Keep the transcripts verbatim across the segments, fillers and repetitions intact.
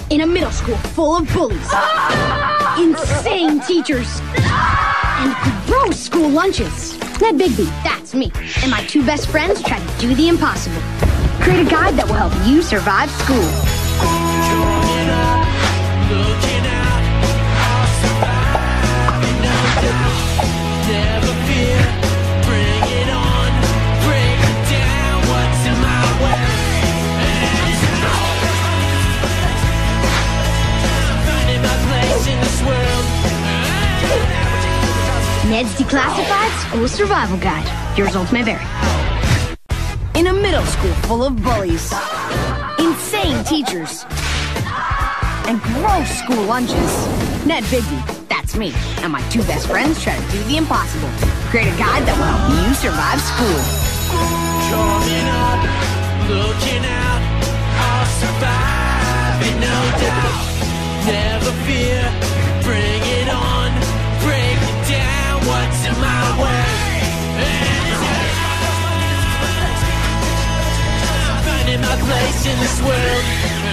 In a middle school full of bullies, insane teachers, and gross school lunches. Ned Bigby, that's me, and my two best friends try to do the impossible. Create a guide that will help you survive school. Coming up, looking out, I'll survive, no doubt. Never fear, bring it on, break it down, what's in my way? Finding my place in this world. Ned's Declassified School Survival Guide. Your results may vary. In a middle school full of bullies, insane teachers, and gross school lunches. Ned Bigby, that's me, and my two best friends try to do the impossible. Create a guide that will help you survive school. Coming up, looking out, I'll survive, and no doubt. Never fear, bring it on, break it down, what's in my way? Finding my place in this world.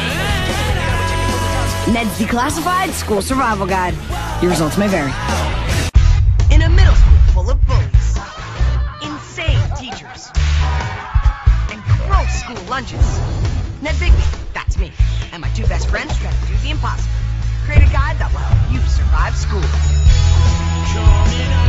Ned's Declassified School Survival Guide. Your results may vary. In a middle school full of bullies, insane teachers, and gross school lunches. Ned Bigby, that's me, and my two best friends try to do the impossible. Create a guide that will help you survive school. Coming up.